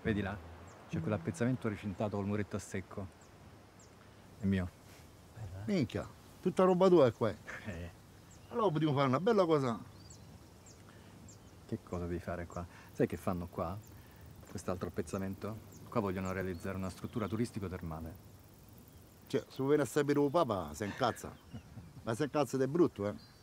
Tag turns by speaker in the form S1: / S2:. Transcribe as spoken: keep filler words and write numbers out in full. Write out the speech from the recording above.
S1: Vedi là? C'è quell'appezzamento recintato col muretto a secco. È mio.
S2: Minchia, tutta roba tua è qua.
S1: Eh,
S2: Allora potremmo fare una bella cosa.
S1: che cosa devi fare qua? Sai che fanno qua? Quest'altro appezzamento? Qua vogliono realizzare una struttura turistico-termale.
S2: Cioè, se vuoi venire a sapere il papa, si incazza. Ma si incazza ed è brutto, eh.